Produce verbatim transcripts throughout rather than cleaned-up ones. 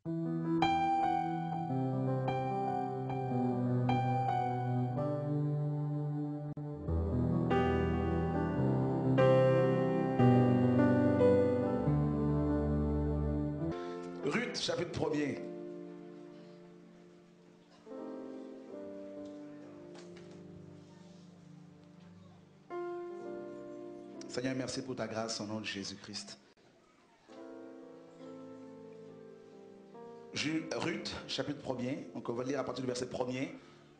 Ruth, chapitre premier. Seigneur, merci pour ta grâce au nom de Jésus-Christ. Ruth, chapitre premier. Donc on va lire à partir du verset premier.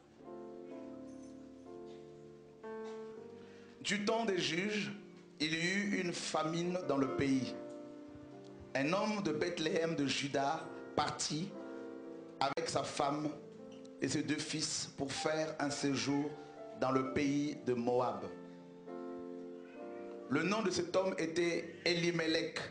Du temps des juges, il y eut une famine dans le pays. Un homme de Bethléem de Juda partit avec sa femme et ses deux fils pour faire un séjour dans le pays de Moab. Le nom de cet homme était Elimelech.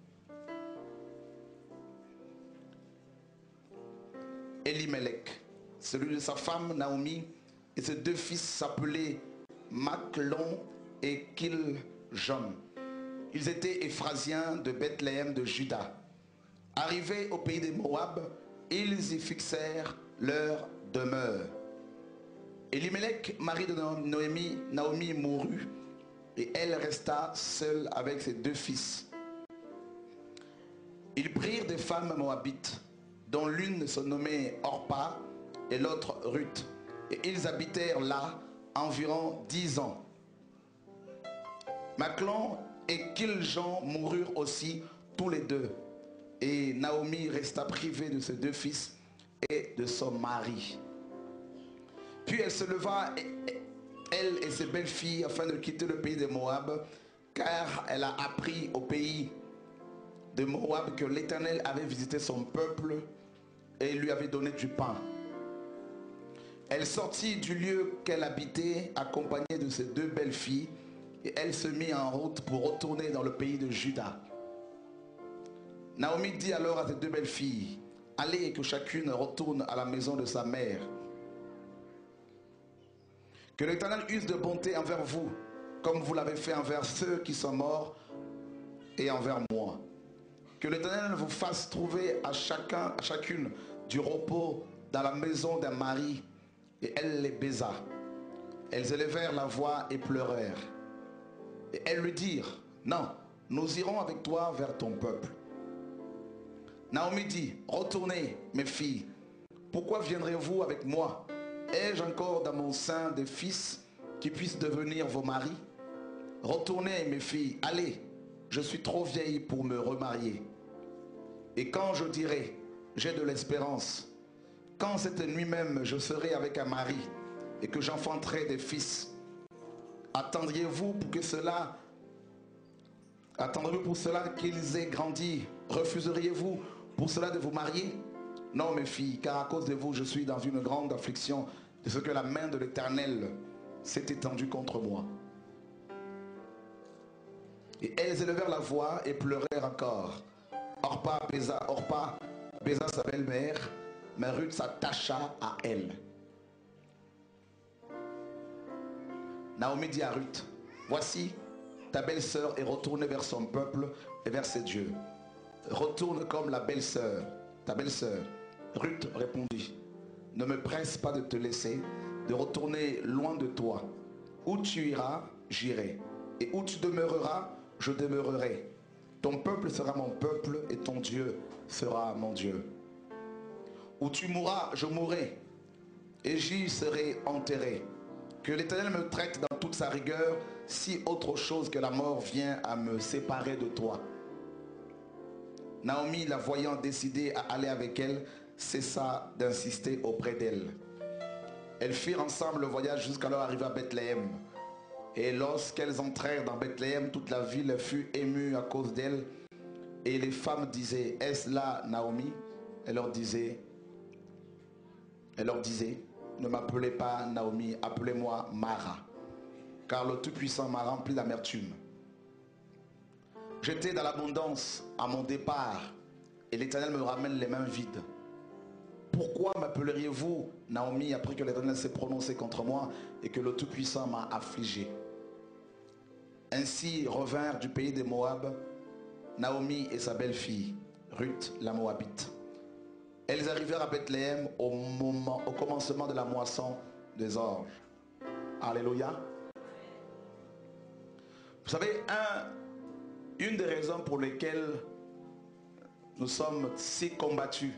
Elimelech. Celui de sa femme Naomi et ses deux fils s'appelaient Maclon et Kiljon. Ils étaient Éphrasiens de Bethléem de Juda. Arrivés au pays de Moab, ils y fixèrent leur demeure. Elimelech, mari de Naomi, Naomi mourut, et elle resta seule avec ses deux fils. Ils prirent des femmes moabites, dont l'une se nommait Orpa et l'autre Ruth, et ils habitèrent là environ dix ans. Maclon et Kiljon moururent aussi tous les deux, et Naomi resta privée de ses deux fils et de son mari. Puis elle se leva, et, elle et ses belles-filles, afin de quitter le pays de Moab, car elle a appris au pays de Moab que l'Éternel avait visité son peuple et lui avait donné du pain. Elle sortit du lieu qu'elle habitait, accompagnée de ses deux belles-filles, et elle se mit en route pour retourner dans le pays de Juda. Naomi dit alors à ses deux belles-filles, « Allez et que chacune retourne à la maison de sa mère. Que l'Éternel use de bonté envers vous, comme vous l'avez fait envers ceux qui sont morts et envers moi. Que l'Éternel vous fasse trouver à chacun, à chacune du repos dans la maison d'un mari. » Et elle les baisa. Elles élevèrent la voix et pleurèrent. Et elles lui dirent, « Non, nous irons avec toi vers ton peuple. » Naomi dit, « Retournez, mes filles. Pourquoi viendrez-vous avec moi? Ai-je encore dans mon sein des fils qui puissent devenir vos maris? Retournez, mes filles, allez, je suis trop vieille pour me remarier. Et quand je dirai, j'ai de l'espérance, quand cette nuit même je serai avec un mari et que j'enfanterai des fils, attendriez-vous pour que cela, attendriez-vous pour cela qu'ils aient grandi? Refuseriez-vous pour cela de vous marier? Non, mes filles, car à cause de vous, je suis dans une grande affliction de ce que la main de l'Éternel s'est étendue contre moi. » Et elles élevèrent la voix et pleurèrent encore. Orpa baisa, Orpa baisa sa belle-mère, mais Ruth s'attacha à elle. Naomi dit à Ruth, « Voici, ta belle-sœur est retournée vers son peuple et vers ses dieux. Retourne comme la belle-sœur, ta belle-sœur. » Ruth répondit, « Ne me presse pas de te laisser, de retourner loin de toi. Où tu iras, j'irai, et où tu demeureras, je demeurerai. Ton peuple sera mon peuple, et ton Dieu sera mon Dieu. Où tu mourras, je mourrai, et j'y serai enterré. Que l'Éternel me traite dans toute sa rigueur, si autre chose que la mort vient à me séparer de toi. » Naomi, la voyant décidée à aller avec elle, cessa d'insister auprès d'elle. Elles firent ensemble le voyage jusqu'à leur arrivée à Bethléem. Et lorsqu'elles entrèrent dans Bethléem, toute la ville fut émue à cause d'elles. Et les femmes disaient, « Est-ce là Naomi ?» Elle leur disait, elle leur disait, « Ne m'appelez pas Naomi, appelez-moi Mara, car le Tout-Puissant m'a rempli d'amertume. J'étais dans l'abondance à mon départ, et l'Éternel me ramène les mains vides. Pourquoi m'appelleriez-vous Naomi après que l'Éternel s'est prononcé contre moi et que le Tout-Puissant m'a affligé? » Ainsi revinrent du pays de Moab Naomi et sa belle-fille, Ruth la Moabite. elles arrivèrent à Bethléem au moment, au commencement de la moisson des orges. Alléluia. Vous savez, un, une des raisons pour lesquelles nous sommes si combattus,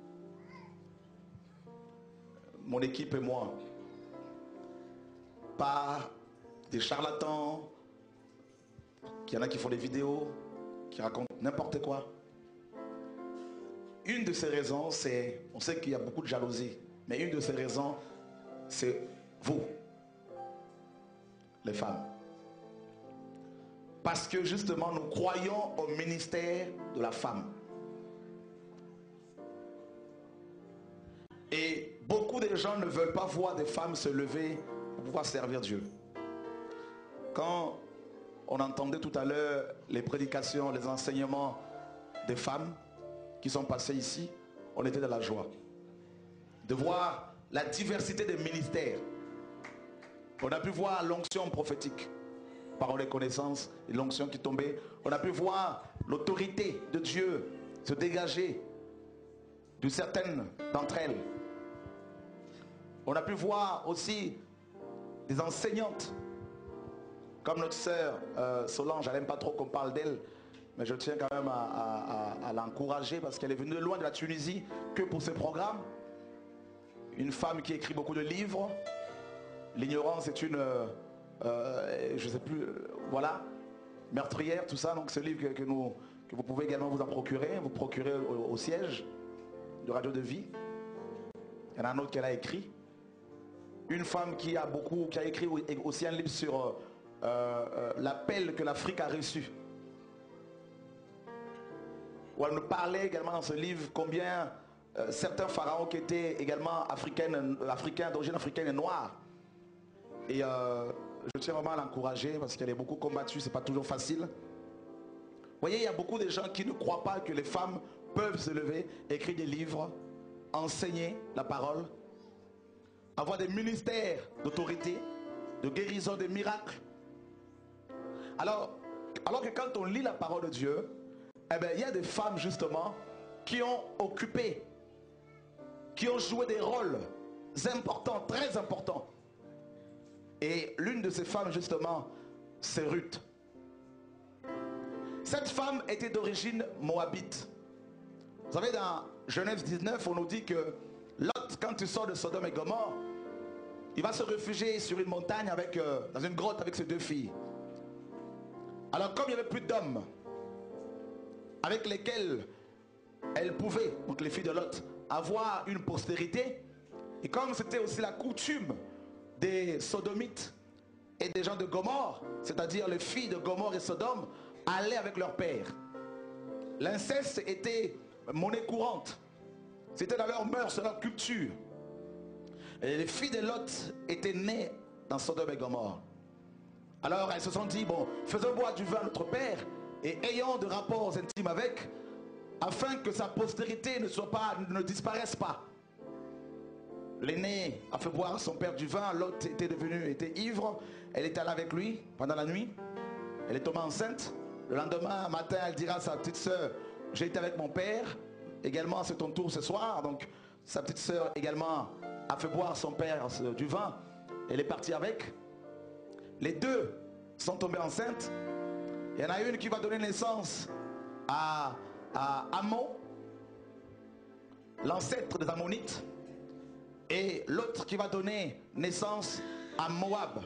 mon équipe et moi, par des charlatans, qu'il y en a qui font des vidéos, qui racontent n'importe quoi. Une de ces raisons, c'est, on sait qu'il y a beaucoup de jalousie, mais une de ces raisons, c'est vous, les femmes. Parce que justement, nous croyons au ministère de la femme. Et beaucoup de gens ne veulent pas voir des femmes se lever pour pouvoir servir Dieu. Quand on entendait tout à l'heure les prédications, les enseignements des femmes qui sont passés ici, on était dans la joie de voir la diversité des ministères. On a pu voir l'onction prophétique, parole et connaissance, et l'onction qui tombait. On a pu voir l'autorité de Dieu se dégager de certaines d'entre elles. On a pu voir aussi des enseignantes, comme notre sœur euh, Solange. Elle n'aime pas trop qu'on parle d'elle, mais je tiens quand même à, à, à l'encourager parce qu'elle est venue de loin de la Tunisie que pour ce programme. Une femme qui écrit beaucoup de livres. L'ignorance est une, euh, euh, je ne sais plus, euh, voilà, meurtrière, tout ça. Donc ce livre que, que, nous, que vous pouvez également vous en procurer, vous procurer au, au siège de Radio de Vie. Il y en a un autre qu'elle a écrit. Une femme qui a beaucoup, qui a écrit aussi un livre sur euh, euh, l'appel que l'Afrique a reçu. Où elle nous parlait également dans ce livre combien euh, certains pharaons qui étaient également africaines, africains d'origine africaine et noire. Et euh, je tiens vraiment à l'encourager parce qu'elle est beaucoup combattue, c'est pas toujours facile. Vous voyez, il y a beaucoup de gens qui ne croient pas que les femmes peuvent se lever, écrire des livres, enseigner la parole, avoir des ministères d'autorité, de guérison, de miracles. Alors, alors que quand on lit la parole de Dieu, eh bien, il y a des femmes justement qui ont occupé, qui ont joué des rôles importants, très importants. Et l'une de ces femmes justement, c'est Ruth. Cette femme était d'origine moabite. Vous savez, dans Genèse dix-neuf, on nous dit que Lot, quand il sort de Sodome et Gomorrhe, il va se réfugier sur une montagne avec, euh, dans une grotte avec ses deux filles. Alors comme il n'y avait plus d'hommes avec lesquels elle pouvait, donc les filles de Lot, avoir une postérité, et comme c'était aussi la coutume des Sodomites et des gens de Gomorrhe, c'est-à-dire les filles de Gomorrhe et Sodome, allaient avec leur père. L'inceste était monnaie courante. C'était dans leur mœurs, dans leur culture. Et les filles de Lot étaient nées dans Sodome et Gomorrhe. Alors elles se sont dit, bon, faisons boire du vin à notre père et ayons de rapports intimes avec, afin que sa postérité ne soit pas, ne disparaisse pas. L'aînée a fait boire à son père du vin. L'autre était devenue, était ivre. Elle est allée avec lui pendant la nuit. Elle est tombée enceinte. Le lendemain matin, elle dira à sa petite sœur, j'ai été avec mon père. Également, c'est ton tour ce soir. Donc, sa petite sœur également a fait boire à son père du vin. Elle est partie avec. Les deux sont tombées enceintes. Il y en a une qui va donner naissance à, à Ammon, l'ancêtre des Ammonites. Et l'autre qui va donner naissance à Moab.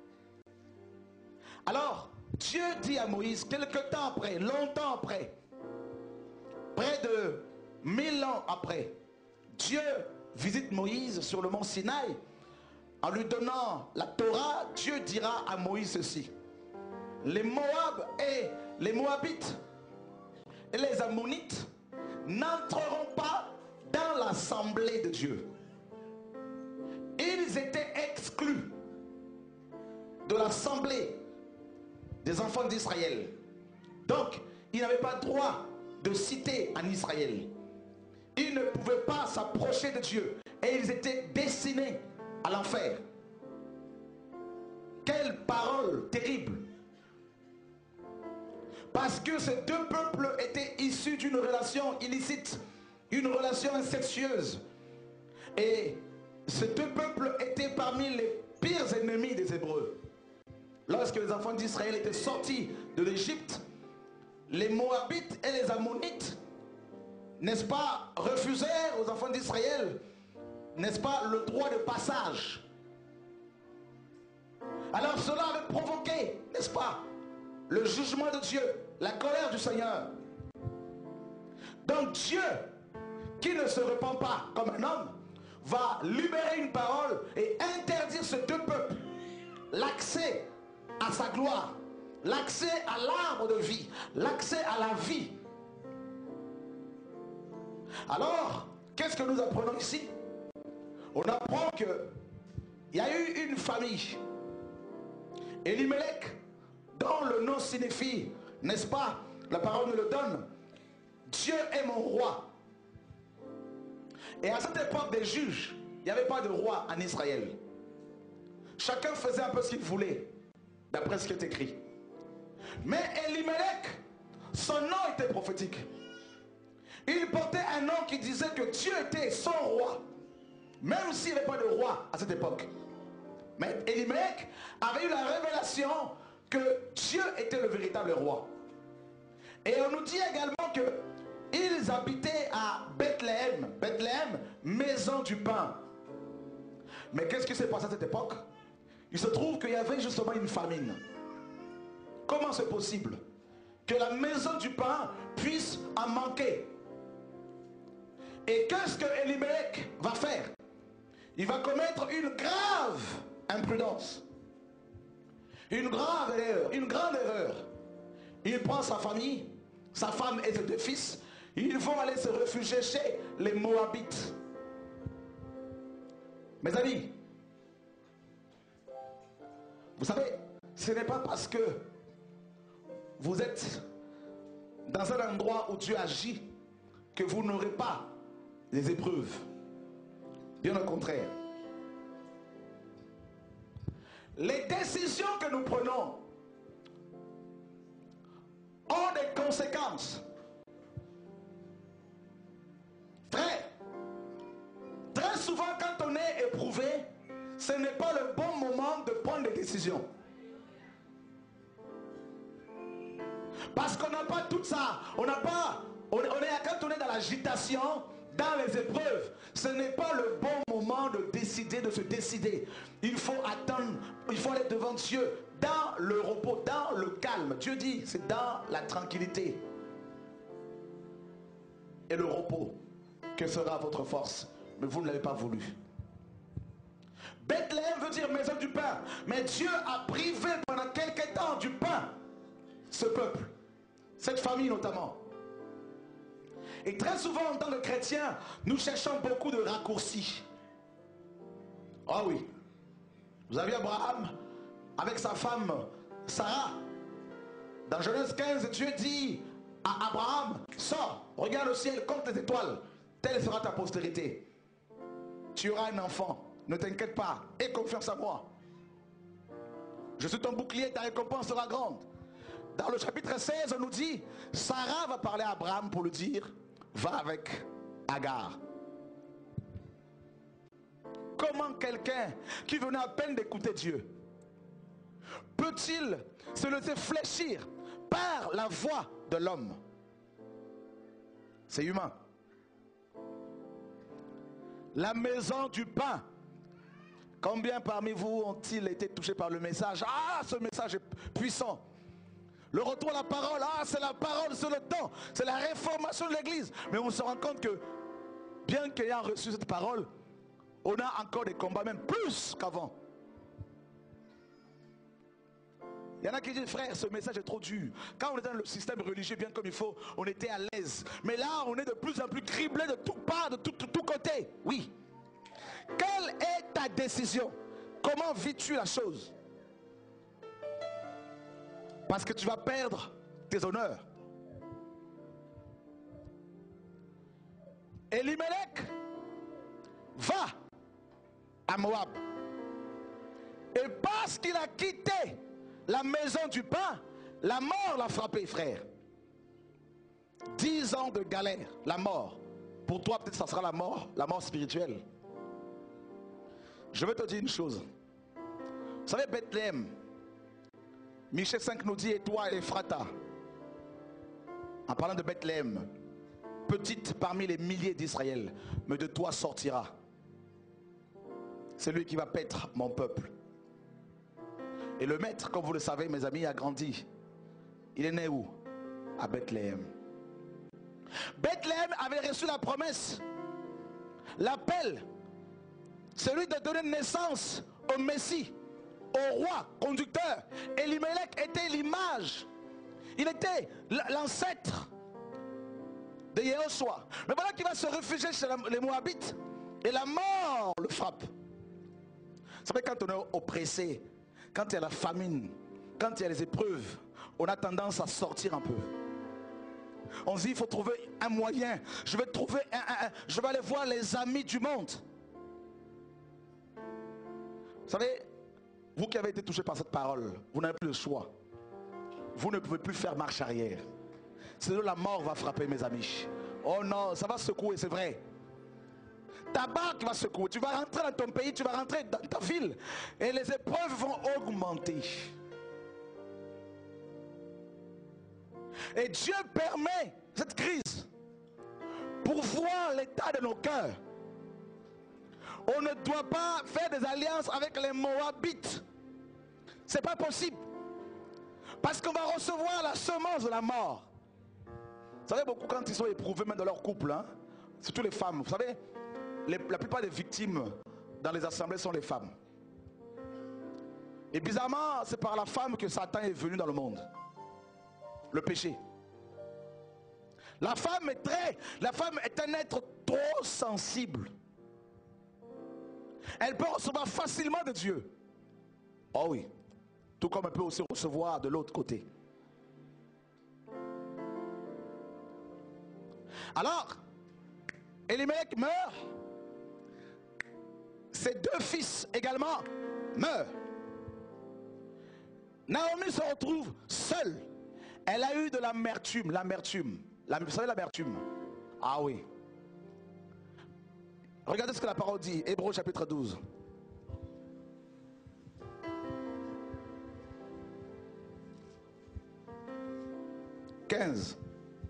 Alors, Dieu dit à Moïse, quelque temps après, longtemps après, près de mille ans après, Dieu visite Moïse sur le mont Sinaï. En lui donnant la Torah, Dieu dira à Moïse ceci. Les Moab et les Moabites et les Ammonites n'entreront pas dans l'assemblée de Dieu. Ils étaient exclus de l'assemblée des enfants d'Israël. Donc, ils n'avaient pas droit de citer en Israël. Ils ne pouvaient pas s'approcher de Dieu. Et ils étaient destinés à l'enfer. Quelle parole terrible! Parce que ces deux peuples étaient issus d'une relation illicite une relation incestueuse. Et ces deux peuples étaient parmi les pires ennemis des Hébreux. Lorsque les enfants d'Israël étaient sortis de l'Égypte, les Moabites et les Ammonites, n'est-ce pas, refusèrent aux enfants d'Israël, n'est-ce pas, le droit de passage. Alors cela avait provoqué, n'est-ce pas, le jugement de Dieu, la colère du Seigneur. Donc Dieu, qui ne se repent pas comme un homme, va libérer une parole et interdire ces deux peuples l'accès à sa gloire, l'accès à l'arbre de vie, l'accès à la vie. Alors, qu'est-ce que nous apprenons ici? On apprend que il y a eu une famille, Elimelech, dont le nom signifie, n'est-ce pas, la parole nous le donne, Dieu est mon roi. Et à cette époque des juges, il n'y avait pas de roi en Israël. Chacun faisait un peu ce qu'il voulait, d'après ce qui est écrit. Mais Elimelech, son nom était prophétique. Il portait un nom qui disait que Dieu était son roi, même s'il n'y avait pas de roi à cette époque. Mais Elimelech avait eu la révélation que Dieu était le véritable roi. Et on nous dit également que ils habitaient à Bethléem, Bethléem, maison du pain. Mais qu'est-ce qui s'est passé à cette époque? Il se trouve qu'il y avait justement une famine. Comment c'est possible que la maison du pain puisse en manquer? Et qu'est-ce que Elimelech va faire? Il va commettre une grave imprudence. Une grave erreur, une grande erreur. Il prend sa famille, sa femme et ses deux fils. Ils vont aller se réfugier chez les Moabites. Mes amis, vous savez, ce n'est pas parce que vous êtes dans un endroit où Dieu agit que vous n'aurez pas des épreuves. Bien au contraire. Les décisions que nous prenons ont des conséquences. Frère, très souvent quand on est éprouvé, ce n'est pas le bon moment de prendre des décisions. Parce qu'on n'a pas tout ça. On n'a pas, on, on est, quand on est dans l'agitation, dans les épreuves, ce n'est pas le bon moment de décider, de se décider. Il faut attendre, il faut aller devant Dieu, dans le repos, dans le calme. Dieu dit, c'est dans la tranquillité et le repos que sera votre force. Mais vous ne l'avez pas voulu. Bethléem veut dire maison du pain. Mais Dieu a privé pendant quelques temps du pain ce peuple, cette famille notamment. Et très souvent en tant que chrétiens, nous cherchons beaucoup de raccourcis. Ah oui. Vous avez Abraham avec sa femme Sarah. Dans Genèse quinze, Dieu dit à Abraham, sors, regarde le ciel, compte les étoiles. Telle sera ta postérité. Tu auras un enfant. Ne t'inquiète pas. Aie confiance en moi. Je suis ton bouclier, ta récompense sera grande. Dans le chapitre seize, on nous dit, Sarah va parler à Abraham pour lui dire, va avec Agar. Comment quelqu'un qui venait à peine d'écouter Dieu peut-il se laisser fléchir par la voix de l'homme? C'est humain. La maison du pain. Combien parmi vous ont-ils été touchés par le message? Ah, ce message est puissant. Le retour à la parole, ah, c'est la parole, c'est le temps, c'est la réformation de l'église. Mais on se rend compte que, bien qu'ayant reçu cette parole, on a encore des combats, même plus qu'avant. Il y en a qui disent, frère, ce message est trop dur. Quand on était dans le système religieux bien comme il faut, on était à l'aise. Mais là, on est de plus en plus criblé de toutes parts, de tous tout, tout côtés. Oui. Quelle est ta décision? Comment vis-tu la chose? Parce que tu vas perdre tes honneurs. Elimelech va à Moab. Et parce qu'il a quitté la maison du pain, la mort l'a frappé, frère. Dix ans de galère, la mort. Pour toi, peut-être ça sera la mort, la mort spirituelle. Je vais te dire une chose. Vous savez, Bethléem, Michée cinq nous dit, et toi, Ephrata, en parlant de Bethléem, petite parmi les milliers d'Israël, mais de toi sortira celui qui va paître mon peuple. Et le maître, comme vous le savez, mes amis, a grandi. Il est né où? À Bethléem. Bethléem avait reçu la promesse, l'appel, celui de donner naissance au Messie, au roi conducteur. Elimelech était l'image, il était l'ancêtre de Yehoshua. Mais voilà qu'il va se réfugier chez les Moabites et la mort le frappe. Vous savez, quand on est oppressé, quand il y a la famine, quand il y a les épreuves, on a tendance à sortir un peu. On se dit, il faut trouver un moyen. Je vais trouver un, un, un, je vais aller voir les amis du monde. Vous savez, vous qui avez été touché par cette parole, vous n'avez plus le choix. Vous ne pouvez plus faire marche arrière. Sinon la mort va frapper, mes amis. Oh non, ça va secouer, c'est vrai. Ta barque va secouer. Tu vas rentrer dans ton pays, tu vas rentrer dans ta ville. Et les épreuves vont augmenter. Et Dieu permet cette crise pour voir l'état de nos cœurs. On ne doit pas faire des alliances avec les Moabites. C'est pas possible. Parce qu'on va recevoir la semence de la mort. Vous savez, beaucoup quand ils sont éprouvés même dans leur couple, hein, surtout les femmes, vous savez, les, la plupart des victimes dans les assemblées sont les femmes. Et bizarrement, c'est par la femme que Satan est venu dans le monde. Le péché. La femme est très, la femme est un être trop sensible. Elle peut recevoir facilement de Dieu. Oh oui. Tout comme elle peut aussi recevoir de l'autre côté. Alors, Elimelech meurt. Ses deux fils également meurent. Naomi se retrouve seule. Elle a eu de l'amertume. L'amertume. La, vous savez l'amertume? Ah oui. Regardez ce que la parole dit. Hébreux chapitre douze. quinze.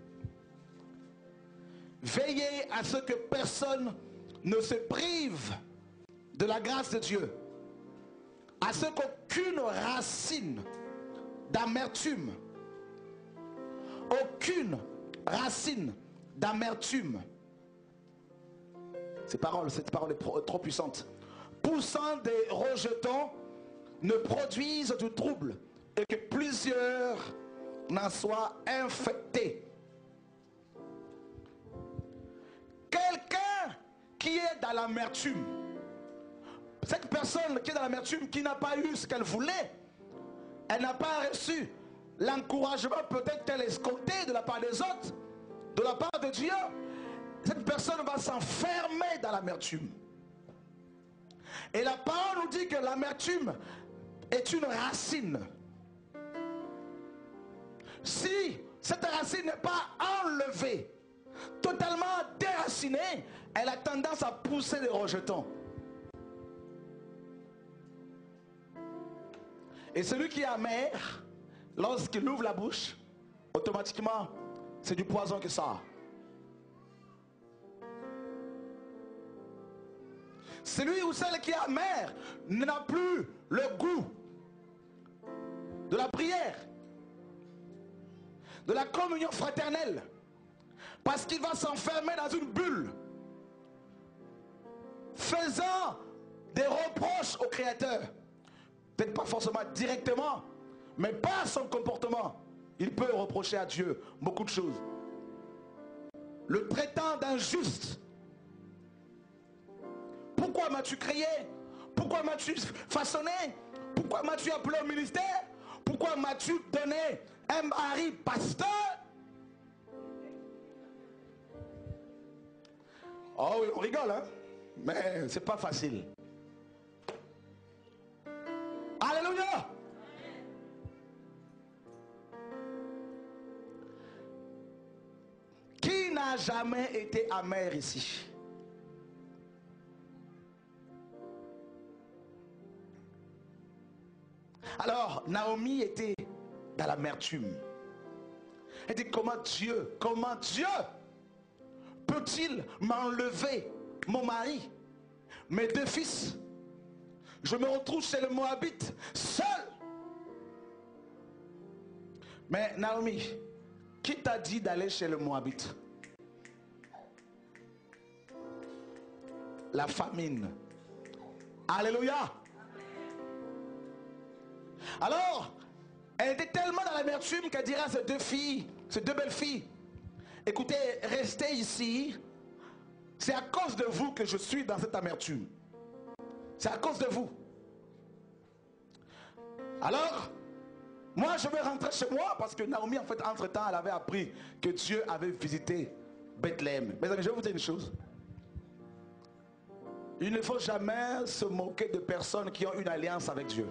Veillez à ce que personne ne se prive de la grâce de Dieu, à ce qu'aucune racine d'amertume, aucune racine d'amertume, ces paroles, cette parole est trop puissante, poussant des rejetons, ne produisent du trouble et que plusieurs n'en soient infectés. Quelqu'un qui est dans l'amertume, cette personne qui est dans l'amertume, qui n'a pas eu ce qu'elle voulait, elle n'a pas reçu l'encouragement peut-être qu'elle escomptait de la part des autres, de la part de Dieu, cette personne va s'enfermer dans l'amertume. Et la parole nous dit que l'amertume est une racine. Si cette racine n'est pas enlevée, totalement déracinée, elle a tendance à pousser des rejetons. Et celui qui est amer, lorsqu'il ouvre la bouche, automatiquement, c'est du poison qui sort. Celui ou celle qui est amer n'a plus le goût de la prière, de la communion fraternelle, parce qu'il va s'enfermer dans une bulle, faisant des reproches au Créateur. Peut-être pas forcément directement, mais par son comportement, il peut reprocher à Dieu beaucoup de choses. Le traitant d'injuste. Pourquoi m'as-tu créé? Pourquoi m'as-tu façonné? Pourquoi m'as-tu appelé au ministère? Pourquoi m'as-tu donné un mari pasteur? Oh oui, on rigole, hein? Mais c'est pas facile. Alléluia! Qui n'a n'a jamais été amer ici. Alors, Naomi était dans l'amertume. Elle dit, comment Dieu, comment Dieu peut-il m'enlever mon mari, mes deux fils? Je me retrouve chez le Moabite, seul. Mais Naomi, qui t'a dit d'aller chez le Moabite? La famine. Alléluia. Alors, elle était tellement dans l'amertume qu'elle dira à ces deux filles, ces deux belles filles, écoutez, restez ici. C'est à cause de vous que je suis dans cette amertume. C'est à cause de vous. Alors, moi je vais rentrer chez moi parce que Naomi, en fait, entre-temps, elle avait appris que Dieu avait visité Bethléem. Mes amis, je vais vous dire une chose. Il ne faut jamais se moquer de personnes qui ont une alliance avec Dieu.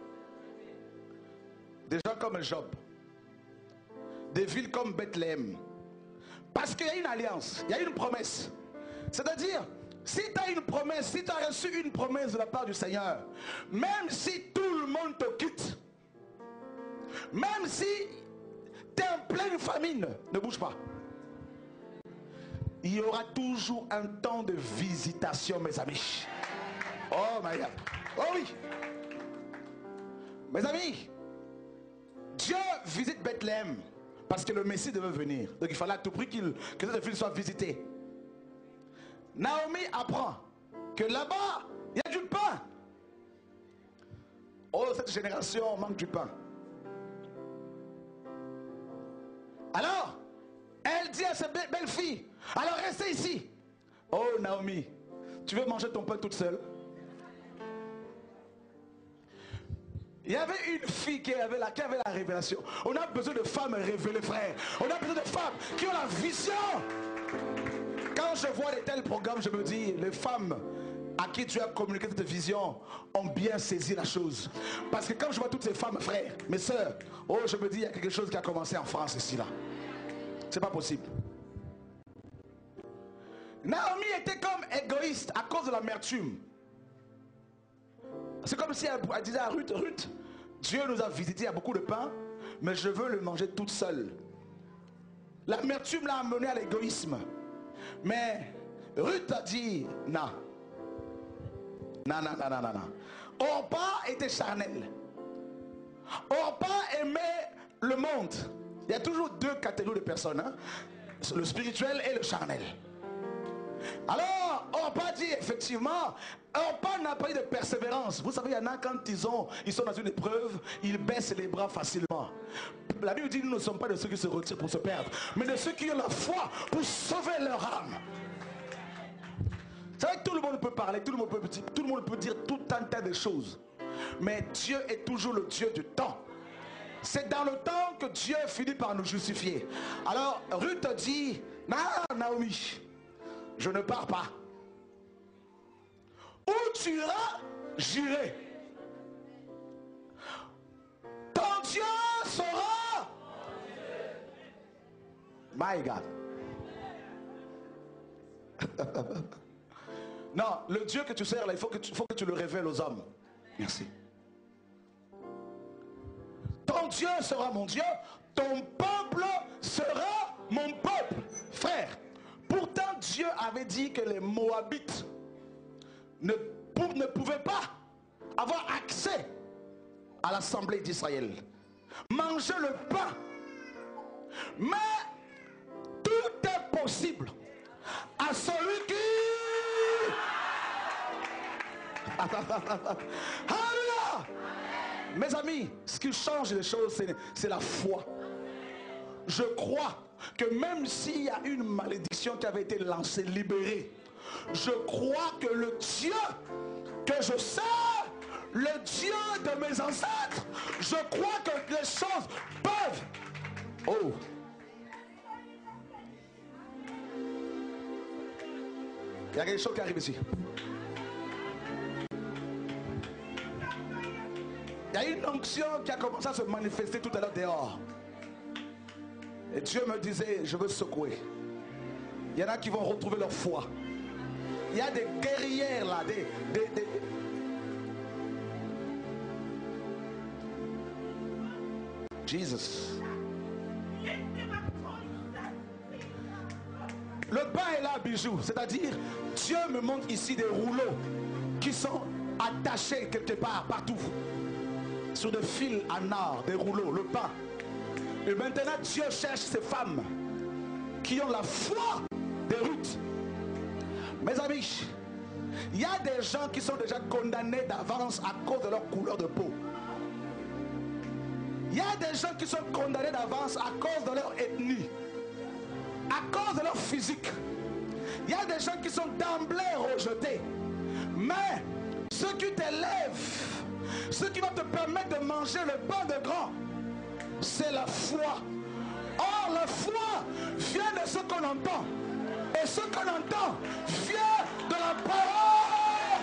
Des gens comme Job, des villes comme Bethléem. Parce qu'il y a une alliance, il y a une promesse. C'est-à-dire, si tu as une promesse, si tu as reçu une promesse de la part du Seigneur, même si tout le monde te quitte, même si tu es en pleine famine, ne bouge pas. Il y aura toujours un temps de visitation, mes amis. Oh my God. Oh oui. Mes amis, Dieu visite Bethléem parce que le Messie devait venir. Donc il fallait à tout prix qu'il, que cette ville soit visitée. Naomi apprend que là-bas, il y a du pain. Oh, cette génération manque du pain. Alors, elle dit à ses be- belles filles, alors restez ici. Oh Naomi, tu veux manger ton pain toute seule? Il y avait une fille qui avait, la, qui avait la révélation. On a besoin de femmes révélées, frère. On a besoin de femmes qui ont la vision. Quand je vois de tels programmes, je me dis, les femmes à qui tu as communiqué cette vision ont bien saisi la chose. Parce que quand je vois toutes ces femmes, frères, mes soeurs, oh, je me dis, il y a quelque chose qui a commencé en France ici, là. C'est pas possible. Naomi était comme égoïste à cause de l'amertume. C'est comme si elle, elle disait à Ruth, Ruth, Dieu nous a visité, il y a beaucoup de pain, mais je veux le manger toute seule. L'amertume l'a amené à l'égoïsme. Mais Ruth a dit, non. Non, non, non, non, non, non. Orpa était charnel. Orpa aimait le monde. Il y a toujours deux catégories de personnes, hein? Le spirituel et le charnel. Alors, Orpa dit effectivement, Orpa n'a pas eu de persévérance. Vous savez, il y en a quand ils, ont, ils sont dans une épreuve, ils baissent les bras facilement. La Bible dit, nous ne sommes pas de ceux qui se retirent pour se perdre, mais de ceux qui ont la foi pour sauver leur âme. C'est vrai que tout le monde peut parler, tout le monde peut, tout le monde peut dire tout un tas de choses. Mais Dieu est toujours le Dieu du temps. C'est dans le temps que Dieu finit par nous justifier. Alors, Ruth dit, non, Naomi, je ne pars pas. Où tu iras, j'irai. Ton Dieu sera. My God. Non, le Dieu que tu sers là, il faut que tu, faut que tu le révèles aux hommes. Merci. Ton Dieu sera mon Dieu, ton peuple sera mon peuple. Frère, pourtant Dieu avait dit que les Moabites ne, ne pouvaient pas avoir accès à l'assemblée d'Israël. Manger le pain. Mais tout est possible à celui qui... Alléluia. Mes amis, ce qui change les choses, c'est la foi. Je crois que même s'il y a une malédiction qui avait été lancée, libérée, je crois que le Dieu que je sers, le Dieu de mes ancêtres, je crois que les choses peuvent. Oh. Il y a quelque chose qui arrive ici. Il y a une onction qui a commencé à se manifester tout à l'heure dehors. Et Dieu me disait, je veux secouer. Il y en a qui vont retrouver leur foi. Il y a des guerrières là, des, des, des... Jesus. Le pain est là, bijou. C'est-à-dire, Dieu me montre ici des rouleaux qui sont attachés quelque part, partout. Sur des fils en or, des rouleaux, le pain. Et maintenant, Dieu cherche ces femmes qui ont la foi de Ruth. Mes amis, il y a des gens qui sont déjà condamnés d'avance à cause de leur couleur de peau. Il y a des gens qui sont condamnés d'avance à cause de leur ethnie, à cause de leur physique. Il y a des gens qui sont d'emblée rejetés. Mais ce qui t'élève, ce qui va te permettre de manger le pain de grand, c'est la foi. Or, la foi vient de ce qu'on entend. Et ce qu'on entend vient de la parole.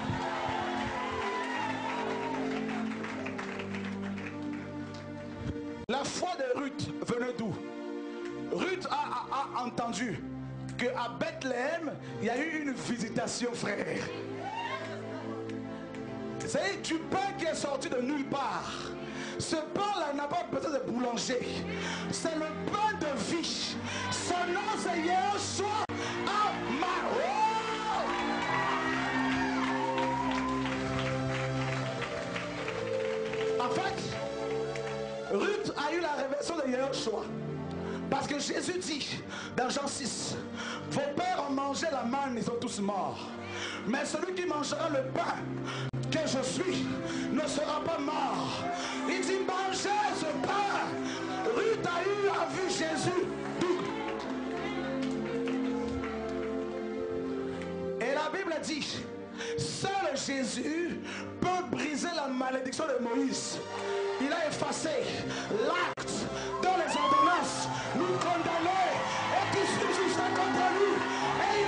La foi de Ruth venait d'où? Ruth a, a, a entendu qu'à Bethléem, il y a eu une visitation, frère. C'est du pain qui est sorti de nulle part. Ce pain-là n'a pas besoin de boulanger. C'est le pain de vie. Son nom c'est Yeshua Amaro. En fait, Ruth a eu la révélation de Yeshua. Parce que Jésus dit dans Jean six, vos pères ont mangé la manne, ils sont tous morts. Mais celui qui mangera le pain que je suis ne sera pas mort. Il dit mangez ce pain. Ruth a eu à vue Jésus. Et la Bible dit, seul Jésus peut briser la malédiction de Moïse. Il a effacé l'acte dans les ordonnances nous condamnait et qui se juste contre nous. Et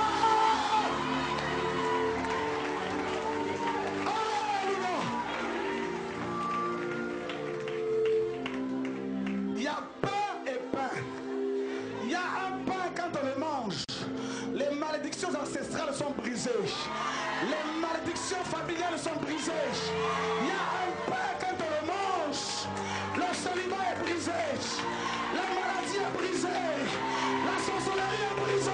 il y a pain et pain. Il y a un pain quand on le mange. Les malédictions ancestrales sont brisées. Les malédictions familiales sont brisées. Il y a un pain quand on le mange. Le célibat est brisé. La maladie est brisée. La sorcellerie est brisée.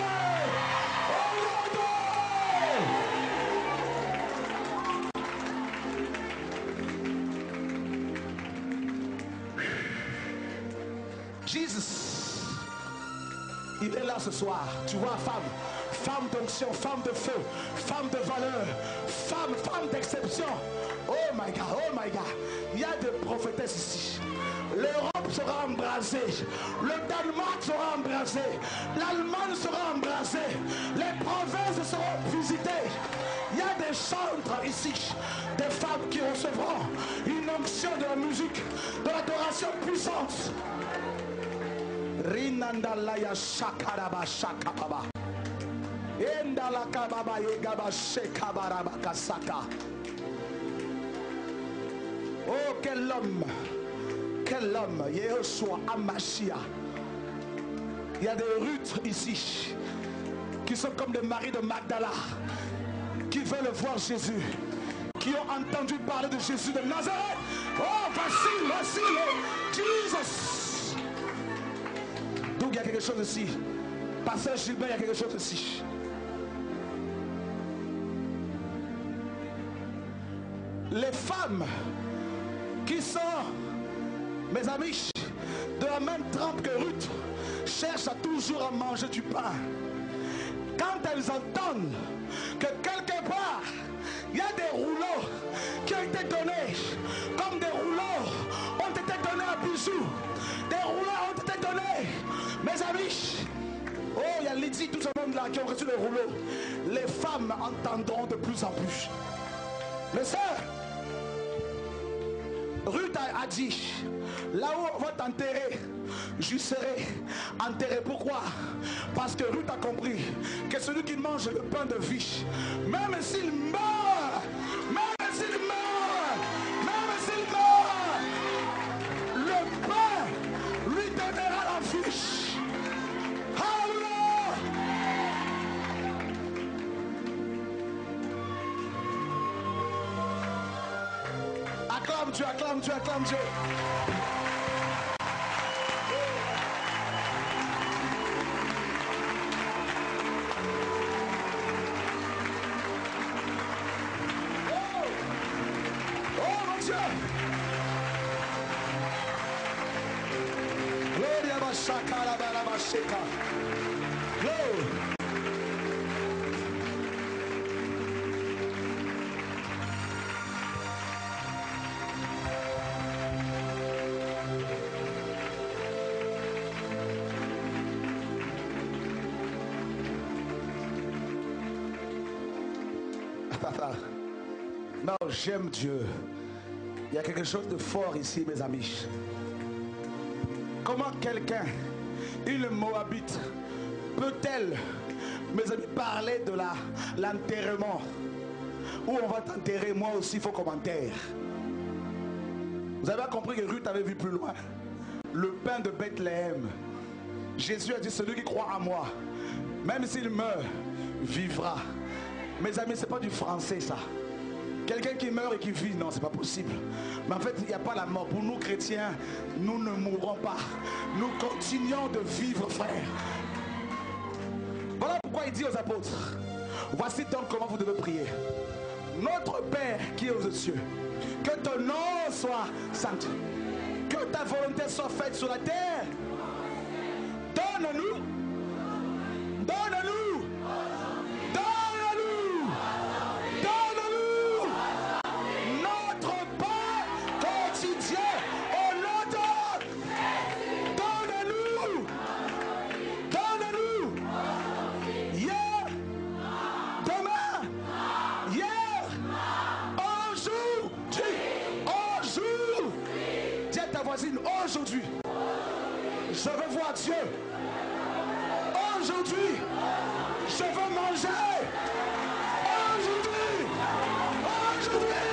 Jesus, il est là ce soir. Tu vois, femme, femme d'onction, femme de feu, femme de valeur, femme, femme d'exception. Oh my God, oh my God. Il y a des prophétesses ici. L'Europe sera embrasée. Le Danemark sera embrasé. L'Allemagne sera embrasée. Les provinces seront visitées. Il y a des chantres ici. Des femmes qui recevront une onction de la musique, de l'adoration puissante. Rinandalaya shakaraba shakababa. Endala kababa yegaba shekabaraba kasaka. Oh, quel homme, quel homme, Yeshua Amashia. Il y a des Ruth ici qui sont comme des maris de Magdala, qui veulent voir Jésus, qui ont entendu parler de Jésus de Nazareth. Oh, voici, voici le Jesus. Donc il y a quelque chose ici. Pasteur Gilbert, il y a quelque chose ici. Les femmes qui sont, mes amis, de la même trempe que Ruth, cherchent à toujours à manger du pain. Quand elles entendent que quelque part, il y a des rouleaux qui ont été donnés, comme des rouleaux ont été donnés à Bijou, des rouleaux ont été donnés, mes amis. Oh, il y a Lydie, tout ce monde-là qui ont reçu les rouleaux. Les femmes entendront de plus en plus. Les sœurs, Ruth a, a dit, là où on va t'enterrer, je serai enterré. Pourquoi? Parce que Ruth a compris que celui qui mange le pain de vie, même s'il meurt, même s'il meurt, même s'il meurt, le pain lui donnera la vie. Alléluia! acclame Dieu, acclame Dieu, acclame Dieu. Non, j'aime Dieu. Il y a quelque chose de fort ici, mes amis. Comment quelqu'un, une Moabite, peut-elle, mes amis, parler de la, l'enterrement? Où on va t'enterrer, moi aussi, il faut commentaire. Vous avez compris que Ruth avait vu plus loin. Le pain de Bethléem. Jésus a dit, celui qui croit en moi, même s'il meurt, vivra. Mes amis, ce n'est pas du français ça. Quelqu'un qui meurt et qui vit, non, c'est pas possible. Mais en fait, il n'y a pas la mort. Pour nous chrétiens, nous ne mourrons pas. Nous continuons de vivre, frère. Voilà pourquoi il dit aux apôtres, voici donc comment vous devez prier. Notre Père qui est aux cieux, que ton nom soit sanctifié, que ta volonté soit faite sur la terre. Donne-nous, donne-nous, donne-nous, donne-nous notre pain quotidien au nom de donne-nous, donne-nous, hier, demain, hier, aujourd'hui, aujourd'hui, dis à ta voisine, aujourd'hui, je veux voir Dieu. Aujourd'hui, je veux manger. Aujourd'hui, aujourd'hui.